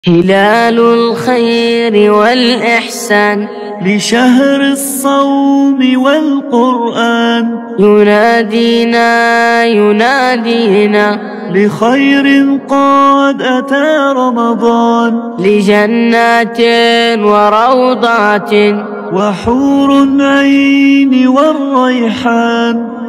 هلال الخير والإحسان لشهر الصوم والقرآن، ينادينا لخير قد أتى رمضان، لجنات وروضات وحور عين والريحان.